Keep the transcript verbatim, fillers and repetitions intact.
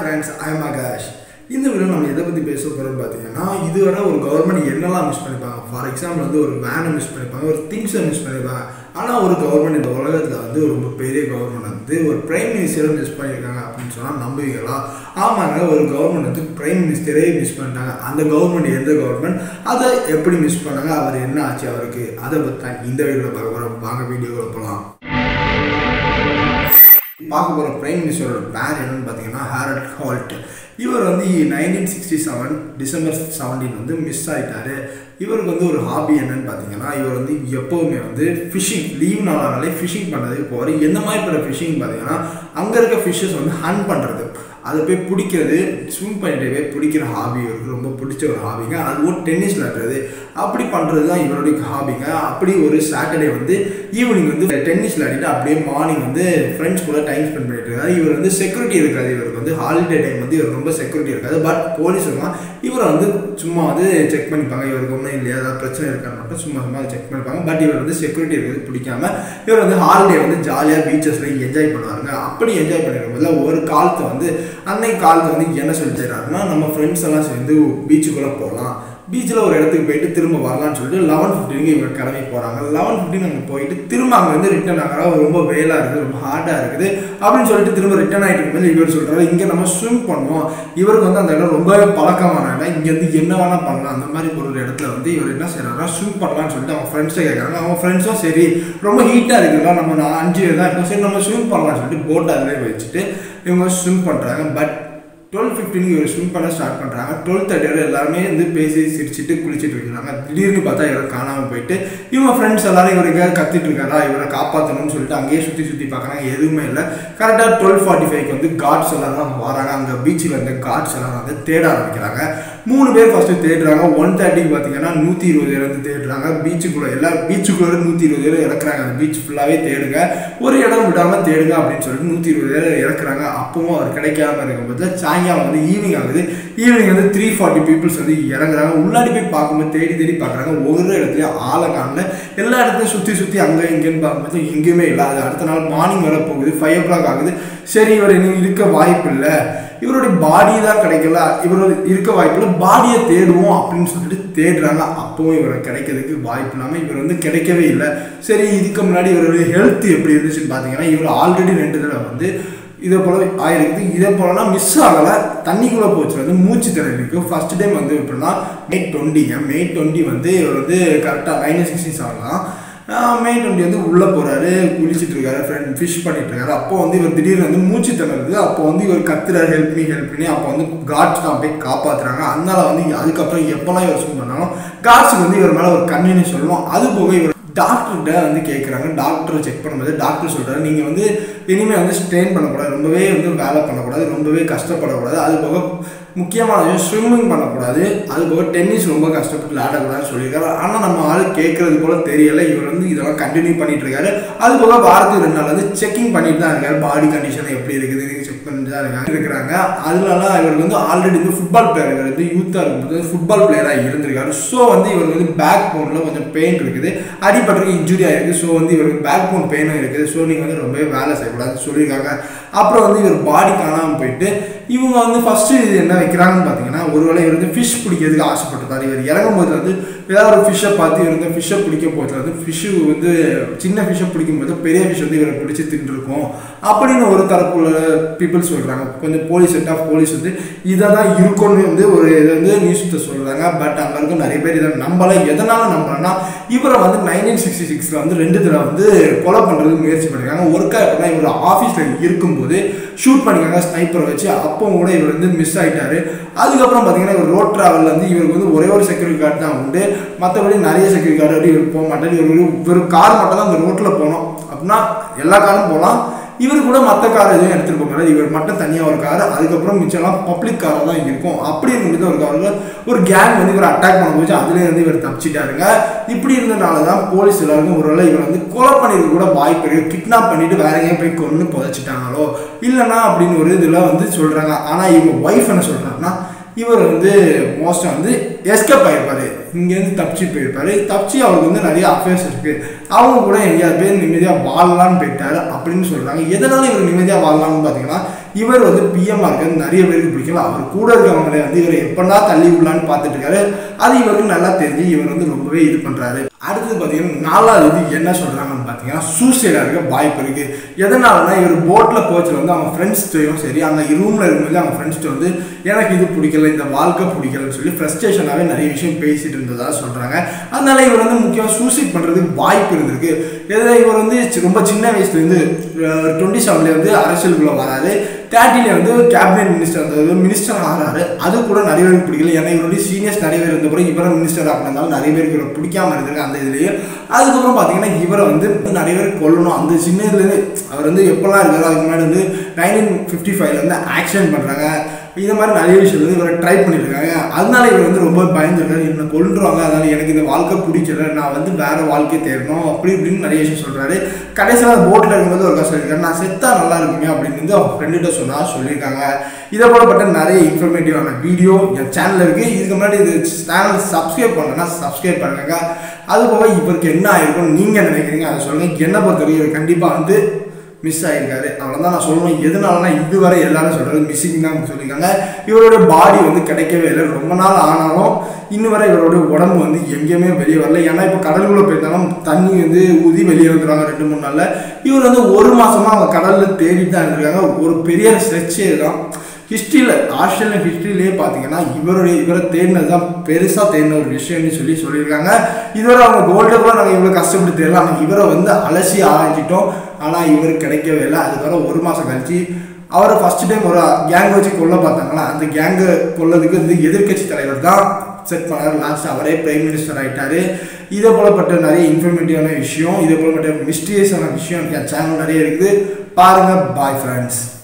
friends, I am Akash. இந்த video நம்ம எதை பத்தி பேச போறோம் பாத்தீங்கன்னா இதுவரை ஒரு கவர்மெண்ட் என்னெல்லாம் மிஸ் பண்ணிப்பாங்க. ஃபார் எக்ஸாம்பிள் வந்து ஒரு வேனை மிஸ் பண்ணிப்பாங்க, ஒரு திங்ஸை மிஸ் பண்ணிப்பாங்க. ஆனால் ஒரு கவர்மெண்ட் இந்த உலகத்தில் வந்து ரொம்ப பெரிய கவர்மெண்ட் வந்து ஒரு பிரைம் மினிஸ்டரை மிஸ் பண்ணியிருக்காங்க அப்படின்னு சொன்னால் நம்புவீங்களா? ஆமாங்க, ஒரு கவர்மெண்ட் வந்து பிரைம் மினிஸ்டரே மிஸ் பண்ணிட்டாங்க. அந்த கவர்மெண்ட் எந்த கவர்மெண்ட், அதை எப்படி மிஸ் பண்ணாங்க, அவர் என்ன ஆச்சு அவருக்கு, அதை பற்றி தான் இந்த வீடியோவில் பார்க்க போகிறோம். வாங்க வீடியோவில் போகலாம். பார்க்க போகிற பிரைம் மினிஸ்டரோட பேர் என்னன்னு பார்த்தீங்கன்னா ஹாரல்ட் ஹால்ட். இவர் வந்து nineteen sixty seven December seventeen வந்து மிஸ் ஆகிட்டாரு. இவருக்கு வந்து ஒரு ஹாபி என்னன்னு பார்த்தீங்கன்னா இவர் வந்து எப்போவுமே வந்து ஃபிஷிங், லீவ் நாளானாலே ஃபிஷிங் பண்ணுறதுக்கு போவார். எந்த மாதிரி பண்ணுற ஃபிஷிங் பார்த்தீங்கன்னா அங்கே இருக்க ஃபிஷ்ஷஸ் வந்து ஹண்ட் பண்ணுறது, அதை போய் பிடிக்கிறது, ஸ்விம் பண்ணிட்டு போய் பிடிக்கிற ஹாபி இவருக்கு ரொம்ப பிடிச்ச ஒரு ஹாபிங்க. அதுவும் டென்னிஸ் விளையாடுறது, அப்படி பண்ணுறது தான் இவருடைய ஹாபிங்க. அப்படி ஒரு சாட்டர்டே வந்து ஈவினிங் வந்து டென்னிஸ் விளையாடிட்டு அப்படியே மார்னிங் வந்து ஃப்ரெண்ட்ஸ் கூட டைம் ஸ்பெண்ட் பண்ணிட்டு இருக்காரு. இவர் வந்து செக்யூரிட்டி இருக்காது, இவருக்கு வந்து ஹாலிடே டைம் வந்து இவர் ரொம்ப செக்யூரிட்டி இருக்காது. பட் போலீஸுலாம் இவரை வந்து சும்மா வந்து செக் பண்ணிப்பாங்க, இவருக்கு ஒன்றும் இல்லையா ஏதாவது பிரச்சனை இருக்கான்னு மட்டும் சும்மா சும்மா செக் பண்ணிப்பாங்க. பட் இவர் வந்து செக்யூரிட்டி இருக்கிறது பிடிக்காம இவர் வந்து ஹாலிடே வந்து ஜாலியாக பீச்சஸ்ல என்ஜாய் பண்ணுவாருங்க. அப்படி என்ஜாய் பண்ணிருக்கும்போது ஒரு காலத்தை வந்து அன்னைக்கு காலத்தை வந்து என்ன சொல்லி தர்றாருன்னா, நம்ம ஃப்ரெண்ட்ஸ் எல்லாம் சேர்ந்து பீச்சுக்குள்ளே போகலாம், பீச்சில் ஒரு இடத்துக்கு போயிட்டு திரும்ப வரலான்னு சொல்லிட்டு லெவன் ஃபிஃப்டினுக்கு இவங்க கிளம்பி போகிறாங்க. லெவன் ஃபிஃப்டின் அங்கே போயிட்டு திரும்ப அங்கே வந்து ரிட்டர்ன் ஆகிறா, ரொம்ப வெயிலாக இருக்குது, ரொம்ப ஹார்டாக இருக்குது அப்படின்னு சொல்லிட்டு திரும்ப ரிட்டர்ன் ஆகிட்டு இருக்கும்போது இவர் சொல்கிறாரு இங்கே நம்ம ஸ்விம் பண்ணுவோம். இவருக்கு வந்து அந்த இடம் ரொம்பவே பழக்கமான இடம், இங்கேருந்து என்ன வேணால் பண்ணலாம். அந்த மாதிரி ஒரு இடத்துல வந்து இவர் என்ன செய்யறாருன்னா ஸ்விம் பண்ணலான்னு சொல்லிட்டு அவங்க ஃப்ரெண்ட்ஸை கேட்குறாங்க. அவங்க ஃப்ரெண்ட்ஸும் சரி ரொம்ப ஹீட்டாக இருக்குங்களா, நம்ம அஞ்சு பேர் தான் இப்போ, சரி நம்ம ஸ்விம் பண்ணலாம்னு சொல்லிட்டு போட்டை அதிலே வச்சுட்டு இவங்க ஸ்விம் பண்ணுறாங்க. பட் டுவெல் ஃபிஃப்டினுக்கு இவர் ஸ்விம் பண்ண ஸ்டார்ட் பண்ணுறாங்க. டுவெல் தேர்ட்டி எல்லாருமே வந்து பேசி சிரிச்சுட்டு குளிச்சுட்டு இருக்கிறாங்க. திடீர்னு பார்த்தா இவரை காணாமல் போயிட்டு இவங்க ஃப்ரெண்ட்ஸ் எல்லாரும் இவர் எங்கேயாவது கத்திட்டு இருக்காரா, இவரை காப்பாற்றணும்னு சொல்லிட்டு அங்கேயே சுற்றி சுற்றி பார்க்குறாங்க, எதுவுமே இல்லை. கரெக்டாக டுவெல் ஃபார்ட்டி ஃபைவ்க்கு வந்து கார்ட்ஸ் எல்லாரும் வராங்க. அங்கே பீச்சில் இருந்த கார்ட்ஸ் எல்லாரும் வந்து தேட ஆரம்பிக்கிறாங்க. மூணு பேர் ஃபஸ்ட்டு தேடுறாங்க. ஒன் தேர்ட்டிக்கு பார்த்தீங்கன்னா நூற்றி இருபது பேர் வந்து தேடுறாங்க. பீச்சுக்குள்ளே எல்லா பீச்சுக்குள்ளே நூற்றி இருபது பேர் இறக்குறாங்க. அந்த பீச் ஃபுல்லாகவே தேடுங்க, ஒரு இடம் விடாமல் தேடுங்க அப்படின்னு சொல்லிட்டு நூற்றி இருபது பேர் இறக்குறாங்க. அப்பவும் அவர் கிடைக்காம இருக்கும்போது சாயங்காலம் வந்து ஈவினிங் ஆகுது. ஈவினிங் வந்து த்ரீ ஃபார்ட்டி பீப்புள்ஸ் வந்து இறங்குறாங்க. உள்ளாடி போய் பார்க்கும்போது தேடி தேடி பார்க்குறாங்க, ஒரு இடத்துலையும் ஆளை காணல. எல்லா இடத்துலையும் சுற்றி சுற்றி அங்கே இங்கேன்னு பார்க்கும்போது எங்கேயுமே இல்லை. அது அடுத்த நாள் மார்னிங் வர போகுது, ஃபைவ் ஓ கிளாக் ஆகுது. சரி இவர் இன்னும் இருக்க வாய்ப்பு இல்லை, இவருடைய பாடி தான் கிடைக்கல, இவரோட இருக்க வாய்ப்பு இல்லை, பாடியை தேடுவோம் அப்படின்னு சொல்லிட்டு தேடுறாங்க. அப்பவும் இவரை கிடைக்கிறதுக்கு வாய்ப்பு இல்லாமல் இவர் வந்து கிடைக்கவே இல்லை. சரி இதுக்கு முன்னாடி இவருடைய ஹெல்த் எப்படி இருந்துச்சுன்னு பார்த்தீங்கன்னா இவர் ஆல்ரெடி ரெண்டு தடவை வந்து இதே போல் ஆயிருக்குது. இதே போலலாம் மிஸ் ஆகலை, தண்ணிக்குள்ளே போச்சு வந்து மூச்சு திறனுக்கு. ஃபர்ஸ்ட் டைம் வந்து எப்படின்னா மே டுவெண்ட்டிங்க மே டுவெண்ட்டி வந்து இவர் வந்து கரெக்டாக நைன்டீன் சிக்ஸ்டி செவன் தான் மே டுவெண்ட்டி வந்து உள்ளே போகிறாரு, குளிச்சுட்டு இருக்காரு, ஃப்ரெண்ட் ஃபிஷ் பண்ணிட்டு இருக்காரு. அப்போ வந்து இவர் திடீர்னு வந்து மூச்சு திணறுது. அப்போ வந்து இவர் கத்துறாரு ஹெல்ப் மீ ஹெல்ப் பண்ணி. அப்போ வந்து கார்ட்ஸ் தான் போய் காப்பாற்றுறாங்க. அதனால வந்து அதுக்கப்புறம் எப்போல்லாம் இவர் ஸ்விம் பண்ணாலும் கார்ட்ஸுக்கு வந்து இவர் மேலே ஒரு கண்ணின்னு சொல்லுவோம். அது போக இவர் டாக்டர்கிட்ட வந்து கேட்குறாங்க. டாக்டரை செக் பண்ணும்போது டாக்டர் சொல்கிறாரு நீங்கள் வந்து இனிமேல் வந்து ஸ்ட்ரெயின் பண்ணக்கூடாது, ரொம்பவே வந்து வேலை பண்ணக்கூடாது, ரொம்பவே கஷ்டப்படக்கூடாது, அது போக முக்கியமான விஷயம் ஸ்விம்மிங் பண்ணக்கூடாது, அது போக டென்னிஸ் ரொம்ப கஷ்டப்பட்டு விளையாடக்கூடாதுன்னு சொல்லியிருக்காரு. ஆனால் நம்ம ஆள் கேட்குறது போல் தெரியலை. இவர் வந்து இதெல்லாம் கண்டினியூ பண்ணிட்டு இருக்காரு. அது போக வாரத்துக்கு ரெண்டு நாள் வந்து செக்கிங் பண்ணிட்டு தான் இருக்காரு, பாடி கண்டிஷன் எப்படி இருக்குது செக் பண்ணிட்டு தான் இருக்காங்க இருக்கிறாங்க அதனால இவருக்கு வந்து ஆல்ரெடி வந்து ஃபுட்பால் பிளேயர், இவர் வந்து யூத்தாக இருக்கும்போது ஃபுட்பால் பிளேயராக இருந்திருக்காரு. ஸோ வந்து இவர் வந்து பேக் போனில் கொஞ்சம் பெயின் இருக்குது, அடிபட்டுருக்கு, இன்ஜுரி ஆகிருக்கு. ஸோ வந்து இவருக்கு பேக் போன் பெயினும் இருக்குது. ஸோ நீங்கள் வந்து ரொம்பவே வேலை செய்யக்கூடாதுன்னு சொல்லியிருக்காங்க. அப்புறம் வந்து இவர் பாடி காணாமல் போயிட்டு இவங்க வந்து ஃபஸ்ட்டு இது என்ன வைக்கிறாங்கன்னு பார்த்தீங்கன்னா ஒருவேளை இவர் வந்து ஃபிஷ் பிடிக்கிறதுக்கு ஆசைப்பட்டுருந்தார். இவர் இறங்கும் போது வந்து ஏதாவது ஒரு ஃபிஷ்ஷை பார்த்து இவர் வந்து ஃபிஷ்ஷை பிடிக்க போகிறது வந்து ஃபிஷ்ஷு வந்து சின்ன ஃபிஷ்ஷை பிடிக்கும்போது பெரிய ஃபிஷ் வந்து இவரை பிடிச்சி தின்றுருக்கும் அப்படின்னு ஒரு தரப்புள்ள பீப்புள் சொல்கிறாங்க. கொஞ்சம் போலீஸ் செட் ஆஃப் போலீஸ் வந்து இதை தான் இருக்கும்னு வந்து ஒரு இதை வந்து நியூஸத்தை சொல்கிறாங்க. பட் அங்கே இருக்க நிறைய பேர் இதை நம்பலை. எதனால் நம்புறேன்னா இவரை வந்து நைன்டீன் சிக்ஸ்டி சிக்ஸில் வந்து ரெண்டு தடவை வந்து கொலை பண்ணுறதுக்கு முயற்சி பண்ணியிருக்காங்க. ஒருக்கா எப்படின்னா இவர் ஆஃபீஸில் இருக்கும்போது ஷூட் பண்ணிக்காங்க ஸ்னைப்பரை வச்சு. அப்போ கூட இவர் வந்து மிஸ் ஆகிட்டாரு. அதுக்கப்புறம் பார்த்தீங்கன்னா இவர் ரோட் ட்ராவலில் வந்து இவருக்கு வந்து ஒரே ஒரு செக்யூரிட்டி கார்டு தான் உண்டு, மற்றபடி நிறைய செக்யூரிட்டி கார்டு அப்படி இவர் போக மாட்டார். இவர் இவர் கார் மட்டும் தான் அந்த ரோட்டில் போகணும் அப்படின்னா எல்லா காரும் போகலாம். இவர் கூட மற்ற கார் எதுவும் எடுத்துகிட்டு போக முடியாது, இவர் மட்டும் தனியாக ஒரு கார், அதுக்கப்புறம் மிச்சம்லாம் பப்ளிக் காராக தான் இருக்கும். அப்படி இருக்கும்போது ஒரு காரில் ஒரு கேங் வந்து இவர் அட்டாக் பண்ண போச்சு, அதுலேயே வந்து இவர் தப்பிச்சிட்டாருங்க. இப்படி இருந்ததுனால தான் போலீஸ் எல்லாருக்கும் ஒருவேளை இவர் வந்து கொலை பண்ணியிருக்க கூட வாய்ப்பு இருக்குது, கிட்னாப் பண்ணிட்டு வேற எங்கேயும் போய் கொண்டு புதைச்சிட்டாங்களோ இல்லைன்னா அப்படின்னு ஒரு இதில் வந்து சொல்கிறாங்க. ஆனால் இவங்க ஒய்ஃப் என்ன சொல்கிறாங்கன்னா இவர் வந்து மோஸ்ட்டாக வந்து எஸ்கேப் ஆகிருப்பார், இங்கேருந்து தப்பிச்சு போயிருப்பார். தப்பிச்சு அவருக்கு வந்து நிறைய அஃபேர்ஸ் இருக்குது, அவங்க கூட எங்கேயாவது பேர் நிம்மதியாக வாழலான்னு போயிட்டார் அப்படின்னு சொல்கிறாங்க. எதனால இவர் நிம்மதியாக வாழலான்னு பார்த்தீங்கன்னா இவர் வந்து பிஎம் இருக்கிறது நிறைய பேருக்கு பிடிக்கல. அவர் கூட இருக்கவங்களே வந்து இவர் எப்படா தள்ளி விடலான்னு பார்த்துட்டு இருக்காரு. அது இவருக்கு நல்லா தெரிஞ்சு இவர் வந்து ரொம்பவே இது பண்றாரு. அடுத்தது பார்த்தீங்கன்னா நாலாவது என்ன சொல்றாங்கன்னு பார்த்தீங்கன்னா சூசைடா இருக்க வாய்ப்பு இருக்கு. எதனாலனா இவர் போட்ல போச்சுல வந்து அவங்க ஃப்ரெண்ட்ஸ்டையும் சரி அந்த ரூம்ல இருக்கும்போது அவங்க ஃப்ரெண்ட்ஸ்ட்டு வந்து எனக்கு இது பிடிக்கல, இந்த வாழ்க்கை பிடிக்கலன்னு சொல்லி ஃப்ரஸ்ட்ரேஷனாகவே நிறைய விஷயம் பேசிட்டு இருந்ததா சொல்றாங்க. அதனால இவர் வந்து முக்கியமாக சூசைட் பண்றதுக்கு வாய்ப்பு இருந்திருக்கு. எதில் இவர் வந்து ரொம்ப சின்ன வயசுலேருந்து டுவெண்ட்டி செவன்ல வந்து அரசியலுக்குள்ள வராது. தேர்ட்டில வந்து கேபினெட் மினிஸ்டர் அதாவது மினிஸ்டர் ஆகிறாரு. அது கூட நிறைய பேருக்கு பிடிக்கல. ஏன்னா இவருடைய சீனியர்ஸ் நிறைய பேர் இருந்த பிறகு இவரை மினிஸ்டர் ஆகினாலும் நிறைய பேருக்கு இவரை பிடிக்காம இருந்திருக்கு அந்த இதுலேயே. அதுக்கப்புறம் பார்த்தீங்கன்னா இவரை வந்து நிறைய பேர் கொல்லணும் அந்த சின்ன இதுலேருந்து அவர் வந்து எப்பெல்லாம் இருக்காரு அதுக்கு முன்னாடி வந்து நைன்டீன் ஃபிஃப்டி ஃபைவ்ல வந்து ஆக்சிடென்ட் பண்ணுறாங்க. இந்த மாதிரி நிறைய விஷயம் வந்து இவரை ட்ரை பண்ணியிருக்காங்க. அதனால இவர் வந்து ரொம்ப பயந்துருக்காரு, என்னை கொல்லுறாங்க, அதனால எனக்கு இந்த வாழ்க்கை பிடிக்கல, நான் வந்து வேற வாழ்க்கையை தேடணும் அப்படி இப்படின்னு நிறைய விஷயம் சொல்றாரு. கடைசியில் போட்டில் இருக்கும்போது ஒரு கஷ்டம் இருக்காரு, நான் செத்தா நல்லா இருக்குமே அப்படின்னு வந்து அவங்க ஃப்ரெண்டுகிட்ட சொன்னா சொல்லியிருக்காங்க. இதை போலப்பட்ட நிறைய இன்ஃபர்மேட்டிவான வீடியோ என் சேனலில் இருக்குது. இதுக்கு முன்னாடி இது சேனல் சப்ஸ்கிரைப் பண்ணலன்னா சப்ஸ்கிரைப் பண்ணுங்க. அது போக இவருக்கு என்ன ஆயிருக்கும்னு நீங்கள் நினைக்கிறீங்க அதை சொல்லுங்கள். என்னை பொறுத்தவரைக்கும் கண்டிப்பாக வந்து மிஸ் ஆகிருக்காரு. அவ்வளோதான் நான் சொல்லணும். எதனாலனா இதுவரை எல்லாரும் சொல்கிறது மிஸ்ஸிங் தான் சொல்லியிருக்காங்க. இவரோட பாடி வந்து கிடைக்கவே இல்லை. ரொம்ப நாள் ஆனாலும் இன்னும் வரை இவரோட உடம்பு வந்து எங்கேயுமே வெளியே வரல. ஏன்னா இப்போ கடலுக்குள்ளே போயிருந்தாலும் தண்ணி வந்து ஊதி வெளியே வந்துடுவாங்க ரெண்டு மூணு நாளில். இவர் வந்து ஒரு மாதமாக அவங்க கடலில் தேடிட்டு தான் இருந்திருக்காங்க. ஒரு பெரிய ஸ்ட்ரெச்சே தான் ஹிஸ்ட்ரியில் ஆஸ்திரேலியன் ஹிஸ்ட்ரியிலே பார்த்தீங்கன்னா இவருடைய இவரை தேடினது தான் பெருசாக தேடின ஒரு விஷயம்னு சொல்லி சொல்லியிருக்காங்க. இதுவரை அவங்க கோல்டு கூட நாங்கள் இவ்வளோ கஷ்டப்பட்டு தேடலாம், ஆனால் இவரை வந்து அலசி ஆராய்ச்சிட்டோம். ஆனால் இவர் கிடைக்கவே இல்லை. அதுக்கப்புறம் ஒரு மாதம் கழிச்சு அவரை ஃபர்ஸ்ட் டைம் ஒரு கேங்கை வச்சு கொல்ல பார்த்தாங்களா, அந்த கேங்கை கொல்லதுக்கு வந்து எதிர்கட்சி தலைவர் தான் செட் பண்ணார். லாஸ்ட் அவரே பிரைம் மினிஸ்டர் ஆகிட்டாரு. இதே போலப்பட்ட நிறைய இன்ஃபர்மேட்டிவான விஷயம், இதே போலப்பட்ட மிஸ்டீரியஸான விஷயம் என் சேனல் நிறைய இருக்குது. பாருங்கள். Bye friends.